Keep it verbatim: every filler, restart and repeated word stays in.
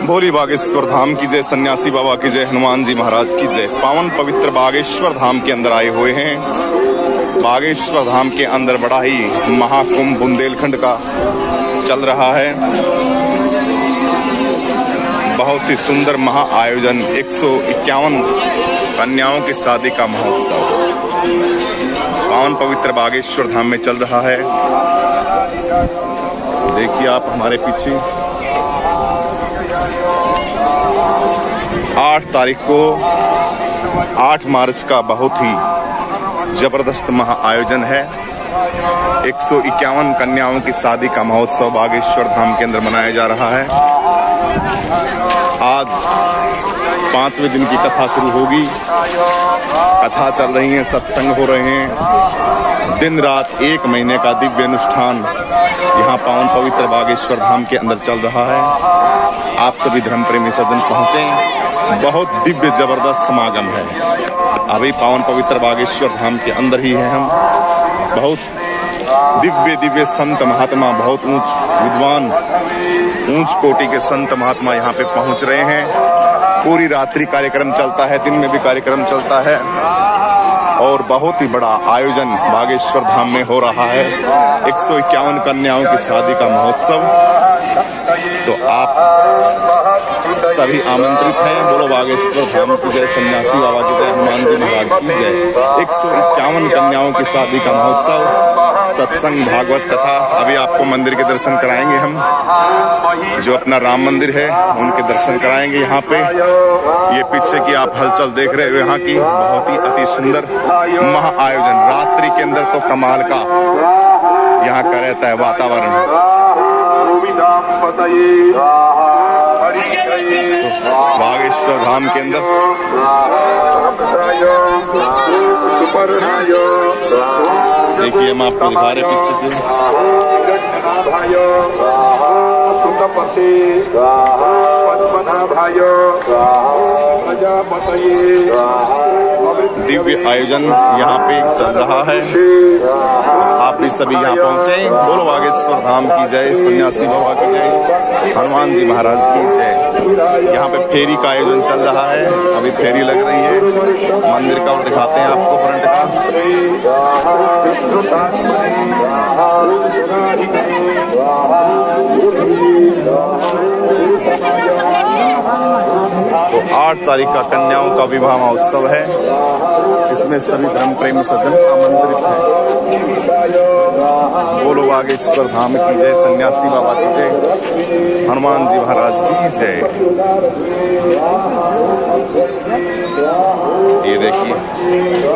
भोली बागेश्वर धाम की जय, सन्यासी बाबा की जय, हनुमान जी महाराज की जय। पावन पवित्र बागेश्वर धाम के अंदर आए हुए हैं। बागेश्वर धाम के अंदर बड़ा ही महाकुंभ बुंदेलखंड का चल रहा है। बहुत ही सुंदर महा आयोजन, एक सौ इक्यावन कन्याओं की शादी का महोत्सव पावन पवित्र बागेश्वर धाम में चल रहा है। देखिए आप हमारे पीछे आठ तारीख को आठ मार्च का बहुत ही जबरदस्त महा आयोजन है। एक सौ इक्यावन कन्याओं की शादी का महोत्सव बागेश्वर धाम के अंदर मनाया जा रहा है। आज पांचवें दिन की कथा शुरू होगी। कथा चल रही है, सत्संग हो रहे हैं। दिन रात एक महीने का दिव्य अनुष्ठान यहाँ पावन पवित्र बागेश्वर धाम के अंदर चल रहा है। आप सभी धर्म प्रेमी सज्जन पहुंचे। बहुत दिव्य जबरदस्त समागम है। अभी पावन पवित्र बागेश्वर धाम के अंदर ही है हम। बहुत दिव्य दिव्य संत महात्मा, बहुत ऊंच विद्वान, ऊंच कोटि के संत महात्मा यहाँ पे पहुंच रहे हैं। पूरी रात्रि कार्यक्रम चलता है, दिन में भी कार्यक्रम चलता है और बहुत ही बड़ा आयोजन बागेश्वर धाम में हो रहा है। एक सौ इक्यावन कन्याओं की शादी का महोत्सव। तो आप सभी आमंत्रित हैं। बोलो बागेश्वर धाम की जय, सन्यासी बाबा की जय, हनुमान जी महाराज की जय। एक सौ इक्यावन कन्याओं की शादी का महोत्सव, सत्संग, भागवत कथा। अभी आपको मंदिर के दर्शन कराएंगे हम, जो अपना राम मंदिर है उनके दर्शन कराएंगे यहाँ पे। ये पीछे की आप हलचल देख रहे हो यहाँ की, बहुत ही अति सुंदर महा आयोजन। रात्रि के अंदर तो कमाल का यहाँ का रहता है वातावरण। तो बागेश्वर धाम के अंदर देखिए, हम आपको दिखा रहे पीछे से। दिव्य आयोजन यहाँ पे चल रहा है। आप भी सभी यहाँ पहुंचे। बोलो बागेश्वर धाम की जय, सन्यासी बाबा की जय, हनुमान जी महाराज की जय। यहाँ पे फेरी का आयोजन चल रहा है। अभी फेरी लग रही है। मंदिर का और दिखाते हैं आपको फ्रंट का। तो आठ तारीख का कन्याओं का विवाह महोत्सव है। इसमें सभी धर्म प्रेमी सज्जन आमंत्रित हैं। बोलो बागेश्वर धाम की जय, सन्यासी बाबा की जय, हनुमान जी महाराज की जय। ये देखिए